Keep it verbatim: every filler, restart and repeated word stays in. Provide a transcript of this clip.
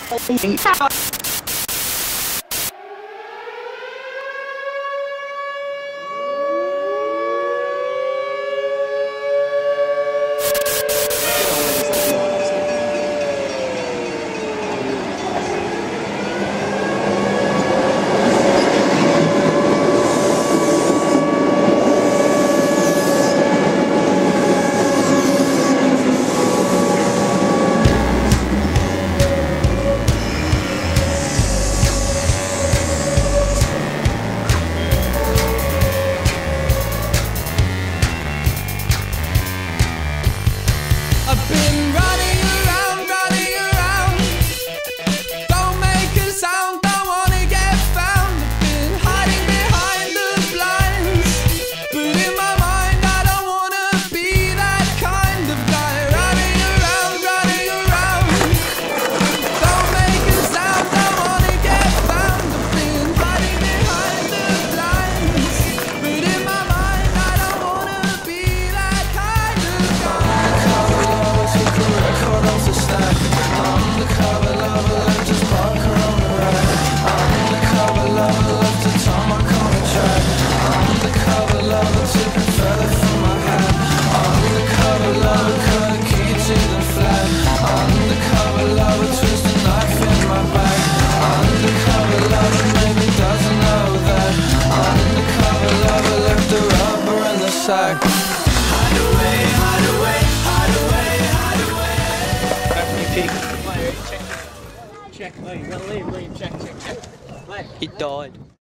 I've been running around, running around. Don't make a sound, don't wanna get found. I've been hiding behind the blinds, but in my mind I don't wanna be that kind of guy. Running around, running around. Don't make a sound, don't wanna get found. I've been hiding behind the blinds, but in my mind I don't wanna be that kind of guy. Undercover lover left his bunker on the right. Undercover lover left a time I can't track. Undercover lover took a feather from my hand. Undercover lover cut a key to the flag. Undercover lover twist a knife in my back. Undercover lover maybe doesn't know that. Undercover lover left the rubber in the sack. Hide away, hide away, hide away, hide away. Check. Check. Oh, you gotta leave, leave, check, check, check. He died.